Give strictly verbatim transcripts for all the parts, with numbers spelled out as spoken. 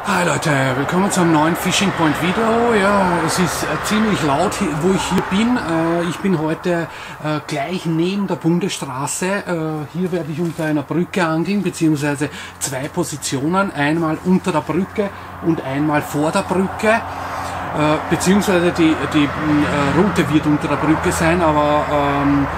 Hi Leute, willkommen zum neuen Fishing Point Video. Ja, es ist äh, ziemlich laut, hier, wo ich hier bin. Äh, ich bin heute äh, gleich neben der Bundesstraße. Äh, hier werde ich unter einer Brücke angeln, beziehungsweise zwei Positionen. Einmal unter der Brücke und einmal vor der Brücke. Äh, beziehungsweise die, die äh, Route wird unter der Brücke sein, aber ähm,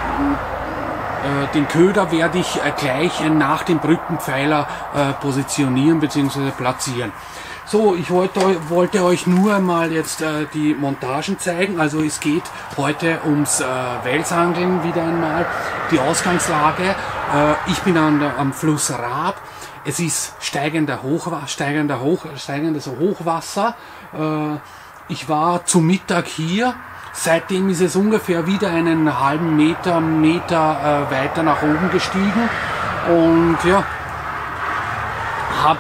den Köder werde ich gleich nach dem Brückenpfeiler äh, positionieren bzw. platzieren. So, ich wollte, wollte euch nur einmal jetzt äh, die Montagen zeigen. Also es geht heute ums äh, Welsangeln wieder einmal. Die Ausgangslage. Äh, ich bin an der, am Fluss Raab. Es ist steigender Hochwasser, steigender Hoch, steigendes Hochwasser. Äh, ich war zu Mittag hier. Seitdem ist es ungefähr wieder einen halben Meter, Meter äh, weiter nach oben gestiegen und ja, habe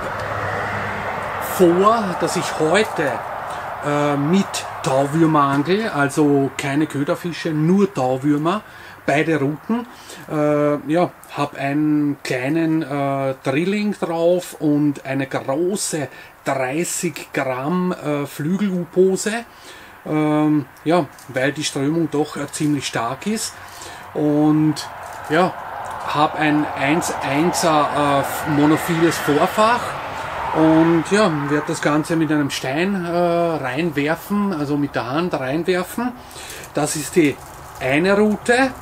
vor, dass ich heute äh, mit Tauwürmer angel, also keine Köderfische, nur Tauwürmer, beide Routen. Äh, ja, habe einen kleinen äh, Drilling drauf und eine große dreißig Gramm äh, Flügel-U-Pose. Ähm, ja, weil die Strömung doch äh, ziemlich stark ist, und ja, habe ein eins Einser äh, monophiles Vorfach und ja, werde das Ganze mit einem Stein äh, reinwerfen, also mit der Hand reinwerfen. Das ist die eine Route,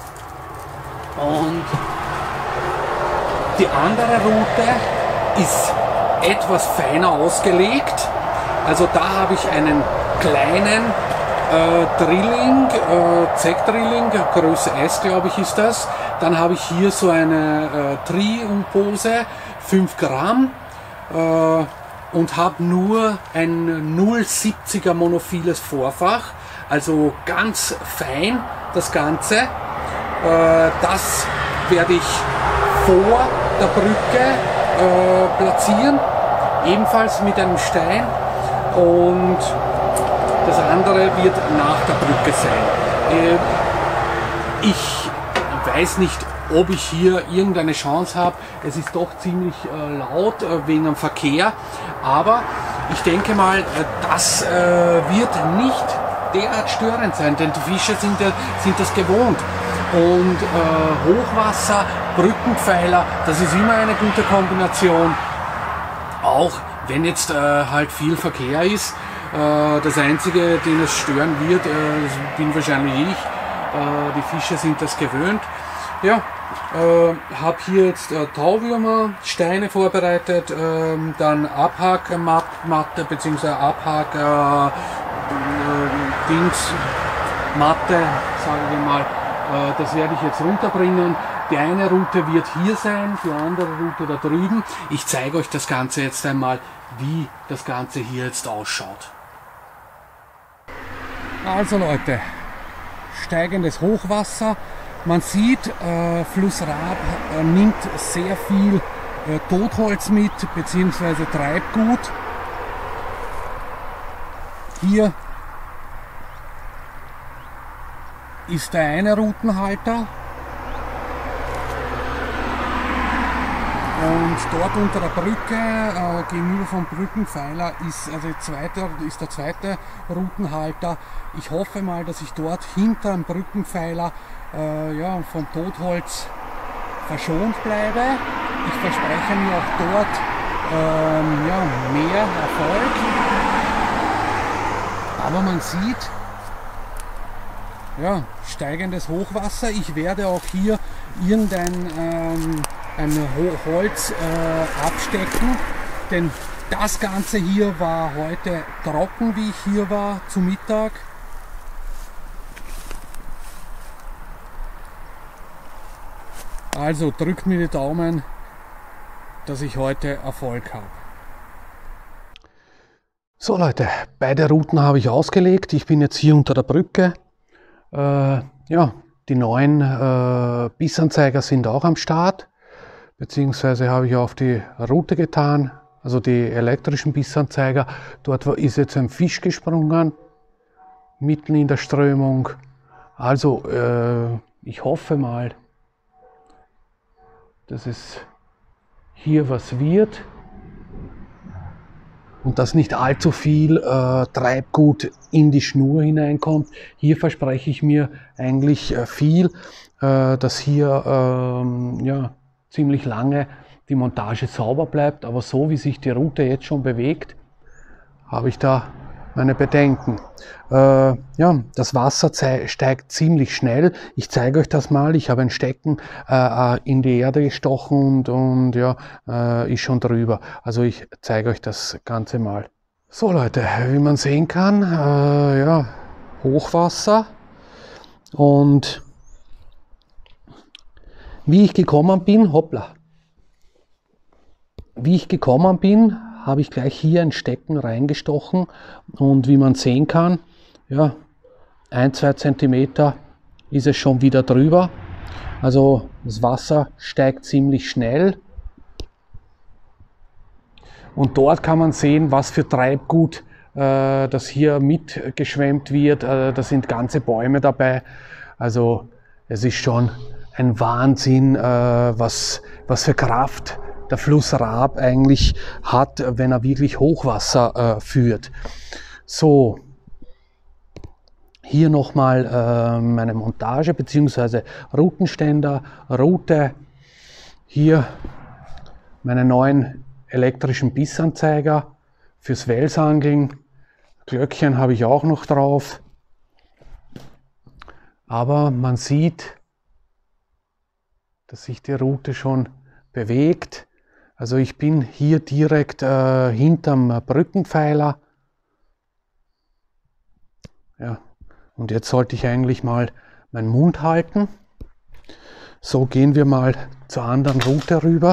und die andere Route ist etwas feiner ausgelegt. Also da habe ich einen kleinen äh, Drilling, äh, Zeck-Drilling, Größe S glaube ich ist das. Dann habe ich hier so eine äh, Tri-U-Pose, fünf Gramm, äh, und habe nur ein null Komma siebziger monophiles Vorfach, also ganz fein das Ganze. Äh, das werde ich vor der Brücke äh, platzieren, ebenfalls mit einem Stein. Und das andere wird nach der Brücke sein. Ich weiß nicht, ob ich hier irgendeine Chance habe. Es ist doch ziemlich äh, laut äh, wegen dem Verkehr. Aber ich denke mal, das äh, wird nicht derart störend sein, denn die Fischer sind, äh, sind das gewohnt. Und äh, Hochwasser, Brückenpfeiler, das ist immer eine gute Kombination. Auch wenn jetzt äh, halt viel Verkehr ist. Äh, das Einzige, den es stören wird, äh, das bin wahrscheinlich ich. Äh, die Fischer sind das gewöhnt. Ja, äh, habe hier jetzt äh, Tauwürmer, Steine vorbereitet, äh, dann Abhakmatte bzw. Abhak äh, äh, Dings, Matte, sagen wir mal. Äh, das werde ich jetzt runterbringen. Die eine Route wird hier sein, die andere Route da drüben. Ich zeige euch das Ganze jetzt einmal, wie das Ganze hier jetzt ausschaut. Also Leute, steigendes Hochwasser. Man sieht, äh, Fluss Raab äh, nimmt sehr viel äh, Totholz mit, beziehungsweise Treibgut. Hier ist der eine Routenhalter. Und dort unter der Brücke, äh, gegenüber vom Brückenpfeiler, ist, also zweite, ist der zweite Routenhalter. Ich hoffe mal, dass ich dort hinter dem Brückenpfeiler äh, ja, vom Totholz verschont bleibe. Ich verspreche mir auch dort ähm, ja, mehr Erfolg. Aber man sieht, ja, steigendes Hochwasser. Ich werde auch hier irgendein ähm, ein Holz äh, abstecken, denn das Ganze hier war heute trocken, wie ich hier war zu Mittag. Also drückt mir die Daumen, dass ich heute Erfolg habe. So Leute, beide Routen habe ich ausgelegt. Ich bin jetzt hier unter der Brücke. Äh, ja, die neuen äh, Bissanzeiger sind auch am Start. Beziehungsweise habe ich auf die Route getan, also die elektrischen Bissanzeiger. Dort ist jetzt ein Fisch gesprungen, mitten in der Strömung. Also äh, ich hoffe mal, dass es hier was wird. und dass nicht allzu viel äh, Treibgut in die Schnur hineinkommt. Hier verspreche ich mir eigentlich äh, viel, äh, dass hier ähm, ja, ziemlich lange die Montage sauber bleibt, aber so wie sich die Route jetzt schon bewegt, habe ich da meine Bedenken. Äh, ja, das Wasser steigt ziemlich schnell. Ich zeige euch das mal. Ich habe ein Stecken äh, in die Erde gestochen und, und ja, äh, ist schon drüber. Also ich zeige euch das Ganze mal. So Leute, wie man sehen kann, äh, ja, Hochwasser. Und wie ich gekommen bin, hoppla, wie ich gekommen bin, habe ich gleich hier ein Stecken reingestochen und wie man sehen kann, ja, ein, zwei Zentimeter ist es schon wieder drüber. Also das Wasser steigt ziemlich schnell. Und dort kann man sehen, was für Treibgut äh, das hier mitgeschwemmt wird. Äh, da sind ganze Bäume dabei. Also es ist schon ein Wahnsinn, äh, was, was für Kraft der Fluss Raab eigentlich hat, wenn er wirklich Hochwasser äh, führt. So, hier nochmal äh, meine Montage bzw. Routenständer, Route. Hier meine neuen elektrischen Bissanzeiger fürs Welsangeln. Glöckchen habe ich auch noch drauf. Aber man sieht, dass sich die Route schon bewegt. Also ich bin hier direkt äh, hinterm Brückenpfeiler. Ja, und jetzt sollte ich eigentlich mal meinen Mund halten. So, gehen wir mal zur anderen Route rüber.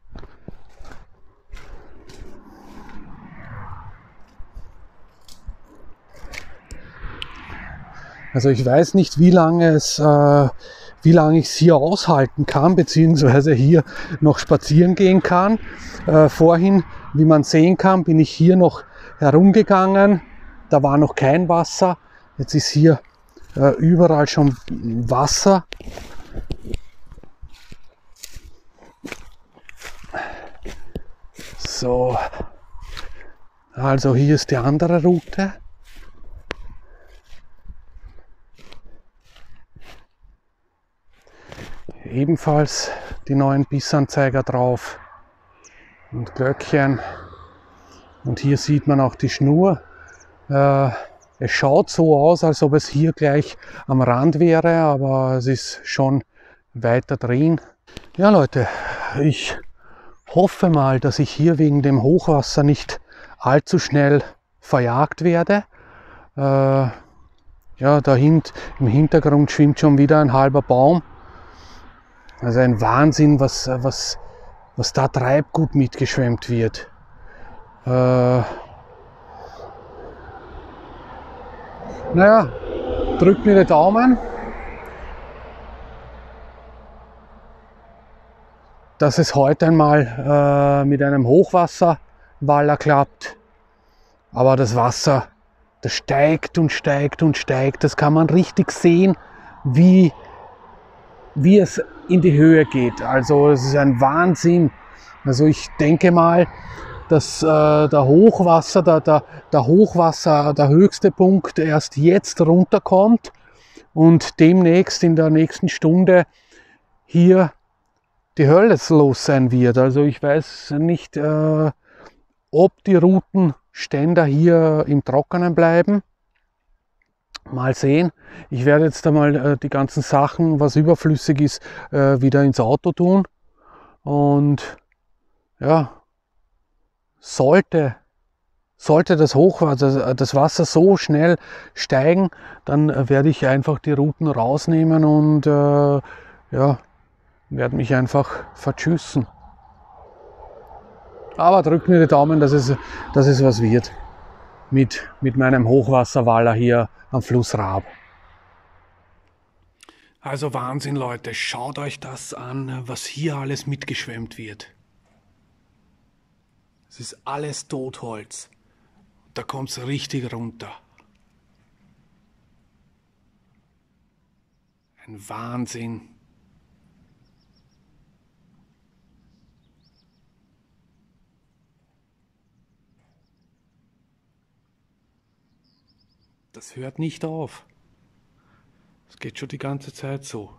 Also ich weiß nicht, wie lange es, äh, wie lange ich es hier aushalten kann, beziehungsweise hier noch spazieren gehen kann. Äh, vorhin, wie man sehen kann, bin ich hier noch herumgegangen. Da war noch kein Wasser. Jetzt ist hier äh, überall schon Wasser. So, also hier ist die andere Route. Ebenfalls die neuen Bissanzeiger drauf und Glöckchen. Und hier sieht man auch die Schnur. Äh, es schaut so aus, als ob es hier gleich am Rand wäre, aber es ist schon weiter drin. Ja Leute, ich hoffe mal, dass ich hier wegen dem Hochwasser nicht allzu schnell verjagt werde. Äh, ja, da hint, im Hintergrund schwimmt schon wieder ein halber Baum. Also ein Wahnsinn, was, was, was da Treibgut mitgeschwemmt wird. Äh, naja, drückt mir die Daumen, dass es heute einmal äh, mit einem Hochwasserwaller klappt. Aber das Wasser, das steigt und steigt und steigt. Das kann man richtig sehen, wie, wie es in die Höhe geht. Also es ist ein Wahnsinn. Also ich denke mal, dass äh, der Hochwasser, der, der, der Hochwasser, der höchste Punkt erst jetzt runterkommt und demnächst in der nächsten Stunde hier die Hölle los sein wird. Also ich weiß nicht, äh, ob die Routenständer hier im Trockenen bleiben. Mal sehen. Ich werde jetzt einmal äh, die ganzen Sachen, was überflüssig ist, äh, wieder ins Auto tun. Und ja, sollte, sollte das Hochwasser, das Wasser so schnell steigen, dann äh, werde ich einfach die Routen rausnehmen und äh, ja, werde mich einfach vertschüssen. Aber drückt mir die Daumen, dass es, dass es was wird mit, mit meinem Hochwasserwaller hier am Fluss Raab. Also Wahnsinn, Leute, schaut euch das an, was hier alles mitgeschwemmt wird. Es ist alles Totholz. Da kommt es richtig runter. Ein Wahnsinn. Das hört nicht auf. Das geht schon die ganze Zeit so.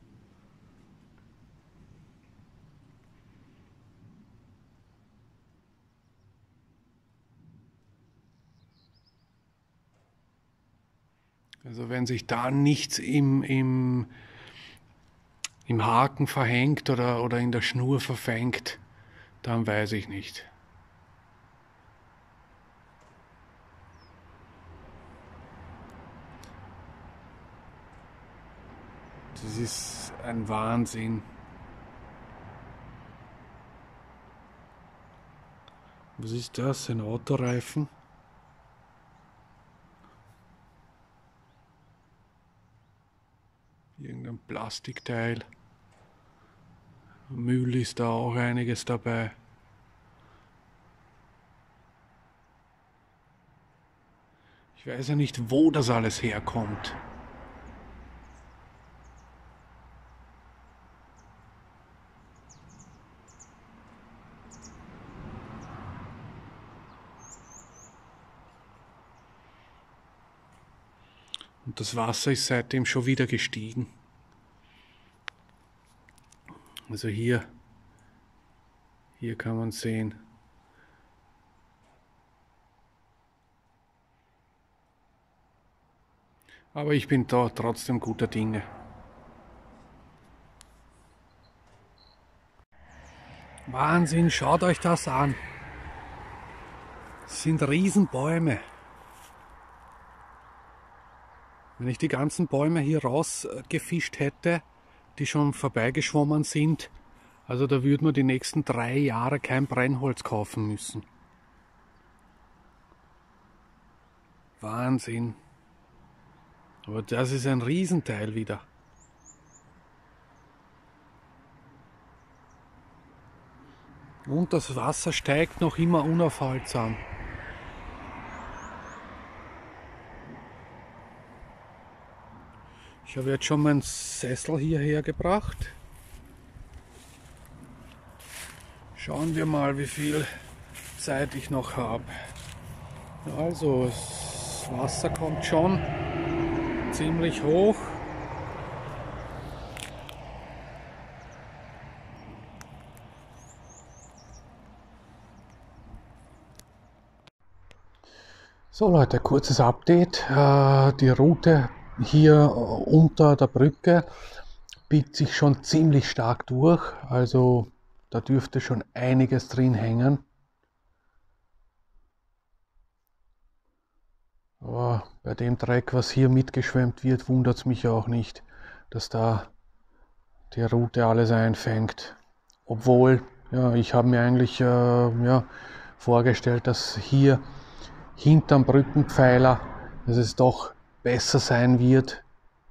Also wenn sich da nichts im, im, im Haken verhängt oder, oder in der Schnur verfängt, dann weiß ich nicht. Das ist ein Wahnsinn. Was ist das? Ein Autoreifen? Irgendein Plastikteil. Müll ist da auch einiges dabei. Ich weiß ja nicht, wo das alles herkommt. Und das Wasser ist seitdem schon wieder gestiegen. Also hier, hier kann man sehen. Aber ich bin da trotzdem guter Dinge. Wahnsinn, schaut euch das an. Das sind Riesenbäume. Wenn ich die ganzen Bäume hier rausgefischt hätte, die schon vorbeigeschwommen sind, also da würde man die nächsten drei Jahre kein Brennholz kaufen müssen. Wahnsinn. Aber das ist ein Riesenteil wieder. Und das Wasser steigt noch immer unaufhaltsam. Ich habe jetzt schon meinen Sessel hierher gebracht. Schauen wir mal, wie viel Zeit ich noch habe. Also, das Wasser kommt schon ziemlich hoch. So Leute, kurzes Update. Die Route hier unter der Brücke biegt sich schon ziemlich stark durch, also da dürfte schon einiges drin hängen. Aber bei dem Dreck, was hier mitgeschwemmt wird, wundert es mich auch nicht, dass da die Route alles einfängt. Obwohl, ja, ich habe mir eigentlich äh, ja, vorgestellt, dass hier hinterm Brückenpfeiler, dass es doch besser sein wird,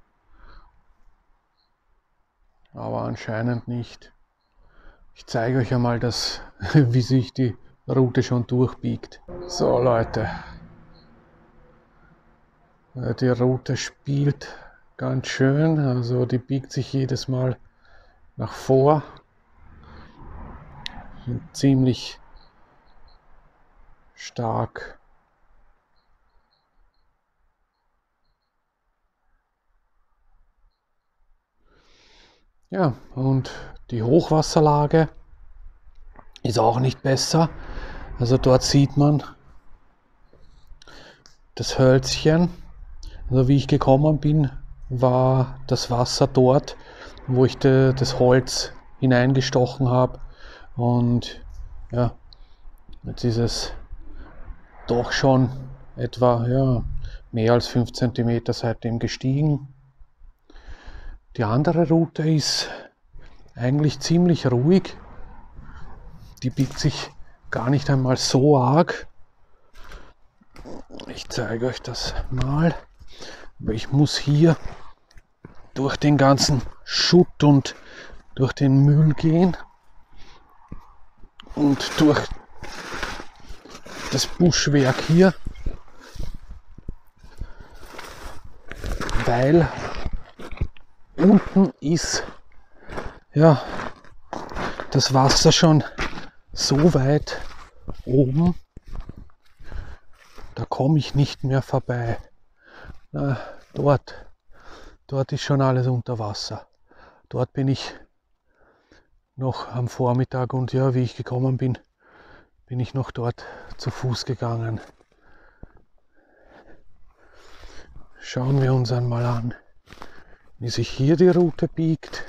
aber anscheinend nicht. Ich zeige euch einmal, das, wie sich die Route schon durchbiegt. So Leute, die Route spielt ganz schön, also die biegt sich jedes Mal nach vor. Ziemlich stark. Ja, und die Hochwasserlage ist auch nicht besser. Also dort sieht man das Hölzchen. Also wie ich gekommen bin, war das Wasser dort, wo ich de, das Holz hineingestochen habe. Und ja, jetzt ist es doch schon etwa ja, mehr als fünf Zentimeter seitdem gestiegen. Die andere Route ist eigentlich ziemlich ruhig. Die biegt sich gar nicht einmal so arg. Ich zeige euch das mal. Aber ich muss hier durch den ganzen Schutt und durch den Müll gehen und durch das Buschwerk hier, weil unten ist ja das Wasser schon so weit oben, da komme ich nicht mehr vorbei. Na, dort, dort ist schon alles unter Wasser. Dort bin ich noch am Vormittag und ja, wie ich gekommen bin, bin ich noch dort zu Fuß gegangen. Schauen wir uns einmal an, wie sich hier die Route biegt.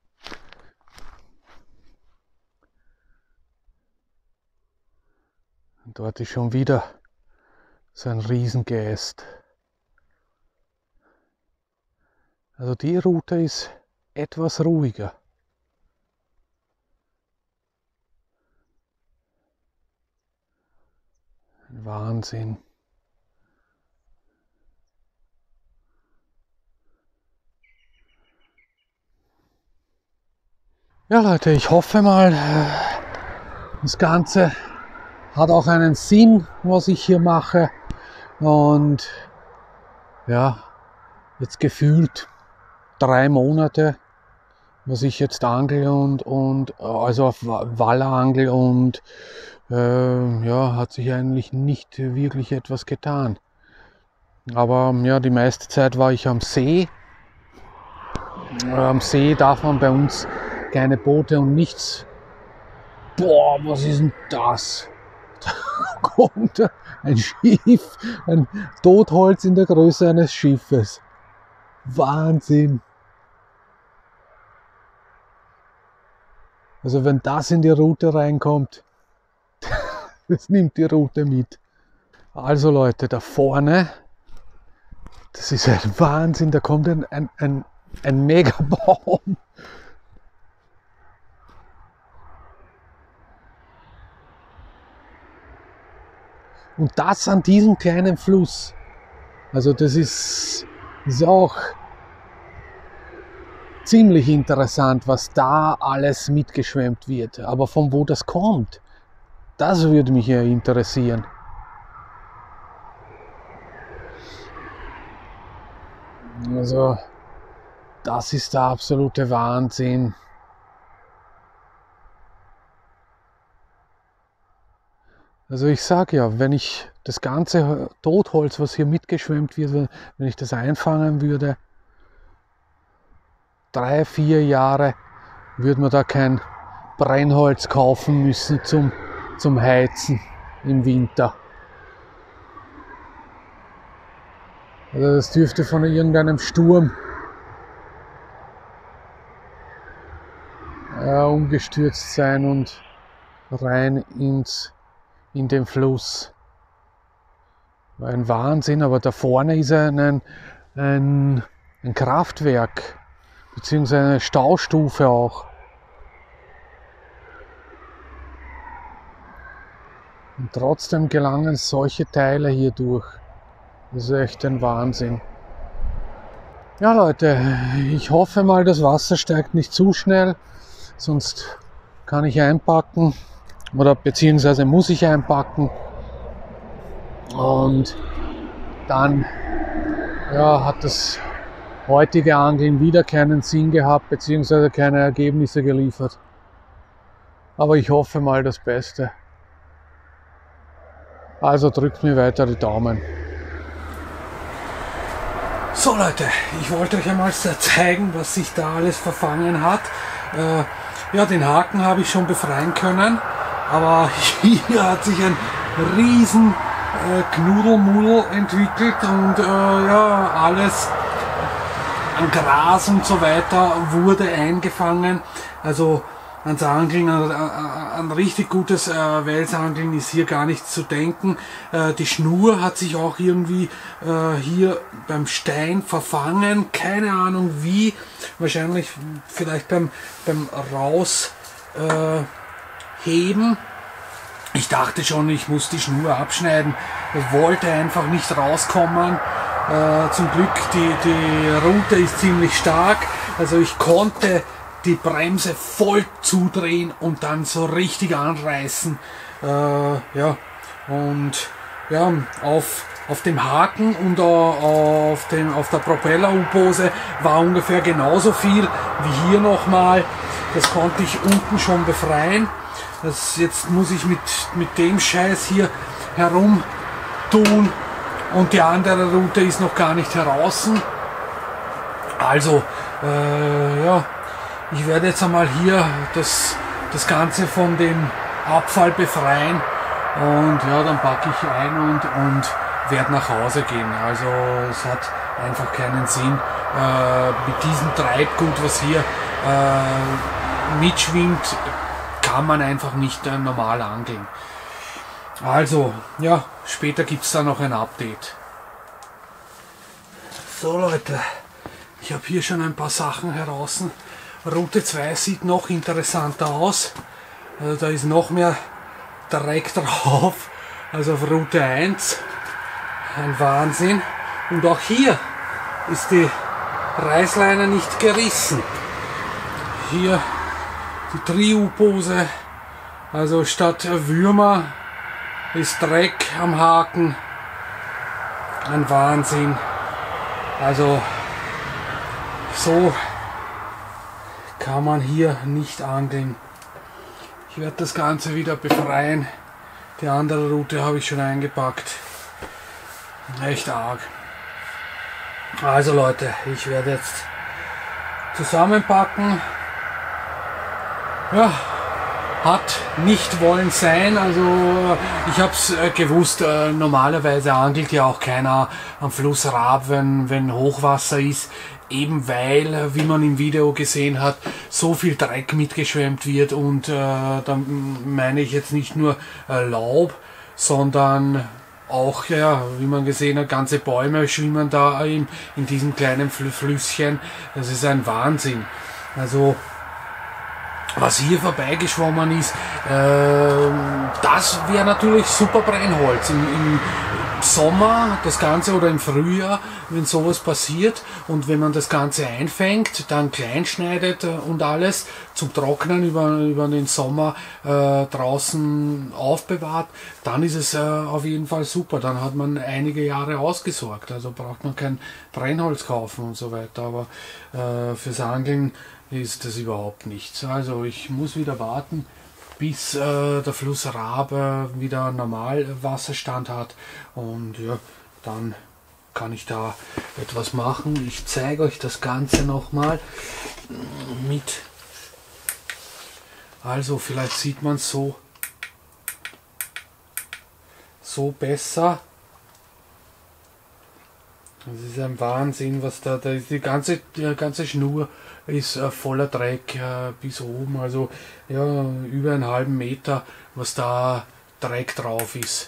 Und dort ist schon wieder so ein Riesengeäst. Also die Route ist etwas ruhiger. Wahnsinn. Ja Leute, ich hoffe mal, das Ganze hat auch einen Sinn, was ich hier mache. Und ja, jetzt gefühlt drei Monate, was ich jetzt angle und, und also auf Wallerangel und äh, ja, hat sich eigentlich nicht wirklich etwas getan. Aber ja, die meiste Zeit war ich am See. Am See darf man bei uns keine Boote und nichts. Boah, was ist denn das? Da kommt ein Schiff, ein Totholz in der Größe eines Schiffes. Wahnsinn! Also wenn das in die Route reinkommt, das nimmt die Route mit. Also Leute, da vorne, das ist ein Wahnsinn, da kommt ein, ein, ein, ein Megabaum. Und das an diesem kleinen Fluss. Also das ist, ist auch ziemlich interessant, was da alles mitgeschwemmt wird. Aber von wo das kommt, das würde mich ja interessieren. Also das ist der absolute Wahnsinn. Also ich sage ja, wenn ich das ganze Totholz, was hier mitgeschwemmt wird, wenn ich das einfangen würde, drei, vier Jahre, würde man da kein Brennholz kaufen müssen zum, zum Heizen im Winter. Also das dürfte von irgendeinem Sturm äh, umgestürzt sein und rein ins in den Fluss. War ein Wahnsinn, aber da vorne ist ein, ein, ein Kraftwerk, beziehungsweise eine Staustufe auch. Und trotzdem gelangen solche Teile hier durch. Das ist echt ein Wahnsinn. Ja Leute, ich hoffe mal, das Wasser steigt nicht zu schnell, sonst kann ich einpacken. Oder beziehungsweise muss ich einpacken und dann ja, hat das heutige Angeln wieder keinen Sinn gehabt, beziehungsweise keine Ergebnisse geliefert. Aber ich hoffe mal das Beste. Also drückt mir weiter die Daumen. So Leute, ich wollte euch einmal zeigen, was sich da alles verfangen hat. Äh, ja, den Haken habe ich schon befreien können. Aber hier hat sich ein riesen äh, Knudelmudel entwickelt und äh, ja, alles an Gras und so weiter wurde eingefangen. Also ans Angeln, an, an richtig gutes äh, Welsangeln ist hier gar nicht zu denken. Äh, die Schnur hat sich auch irgendwie äh, hier beim Stein verfangen. Keine Ahnung wie. Wahrscheinlich vielleicht beim, beim Raus äh, heben. Ich dachte schon, ich muss die Schnur abschneiden. Ich wollte einfach nicht rauskommen. Äh, zum Glück, die, die Route ist ziemlich stark. Also ich konnte die Bremse voll zudrehen und dann so richtig anreißen. Äh, ja, und ja, auf, auf dem Haken und auf, dem, auf der Propeller-U-Pose war ungefähr genauso viel wie hier nochmal. Das konnte ich unten schon befreien. Das, jetzt muss ich mit, mit dem Scheiß hier herum tun und die andere Route ist noch gar nicht heraus. Also, äh, ja, ich werde jetzt einmal hier das, das Ganze von dem Abfall befreien und ja, dann packe ich ein und, und werde nach Hause gehen. Also es hat einfach keinen Sinn, äh, mit diesem Treibgut, was hier äh, mitschwimmt, kann man einfach nicht äh, normal angeln. Also, ja, später gibt es da noch ein Update. So Leute, ich habe hier schon ein paar Sachen heraus. Route zwei sieht noch interessanter aus. Also da ist noch mehr Dreck drauf, also auf Route eins. Ein Wahnsinn. Und auch hier ist die Reißleine nicht gerissen. Hier die Trio-Pose, also statt Würmer ist Dreck am Haken. Ein Wahnsinn. Also so kann man hier nicht angeln. Ich werde das Ganze wieder befreien. Die andere Route habe ich schon eingepackt. Echt arg. Also Leute, ich werde jetzt zusammenpacken. Ja, hat nicht wollen sein. Also ich habe es äh, gewusst, äh, normalerweise angelt ja auch keiner am Fluss Raab, wenn, wenn Hochwasser ist. Eben weil, wie man im Video gesehen hat, so viel Dreck mitgeschwemmt wird und äh, dann meine ich jetzt nicht nur äh, Laub, sondern auch, ja, wie man gesehen hat, ganze Bäume schwimmen da in, in diesem kleinen Flüsschen. Das ist ein Wahnsinn. Also was hier vorbeigeschwommen ist, äh, das wäre natürlich super Brennholz. Im, im Sommer das Ganze oder im Frühjahr, wenn sowas passiert und wenn man das Ganze einfängt, dann klein schneidet und alles zum Trocknen über, über den Sommer äh, draußen aufbewahrt, dann ist es äh, auf jeden Fall super. Dann hat man einige Jahre ausgesorgt, also braucht man kein Brennholz kaufen und so weiter. Aber äh, fürs Angeln ist das überhaupt nichts. Also ich muss wieder warten, bis äh, der Fluss Raab äh, wieder normal Wasserstand hat und ja, dann kann ich da etwas machen. Ich zeige euch das Ganze nochmal mit. Also vielleicht sieht man es so, so besser. Das ist ein Wahnsinn, was da, da ist die ganze, die ganze Schnur ist äh, voller Dreck äh, bis oben, also ja, über einen halben Meter, was da Dreck drauf ist.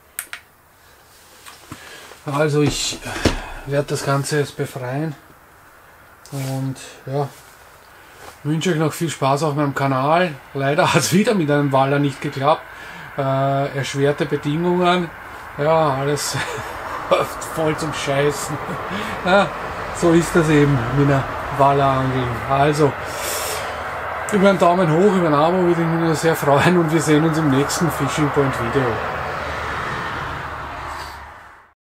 Also ich äh, werde das Ganze jetzt befreien und ja, wünsche euch noch viel Spaß auf meinem Kanal. Leider hat es wieder mit einem Waller nicht geklappt, äh, erschwerte Bedingungen, ja, alles voll zum Scheißen. Ja, so ist das eben mit einer Wallerangeln. Also, über einen Daumen hoch, über ein Abo würde ich mich sehr freuen und wir sehen uns im nächsten Fishing Point Video.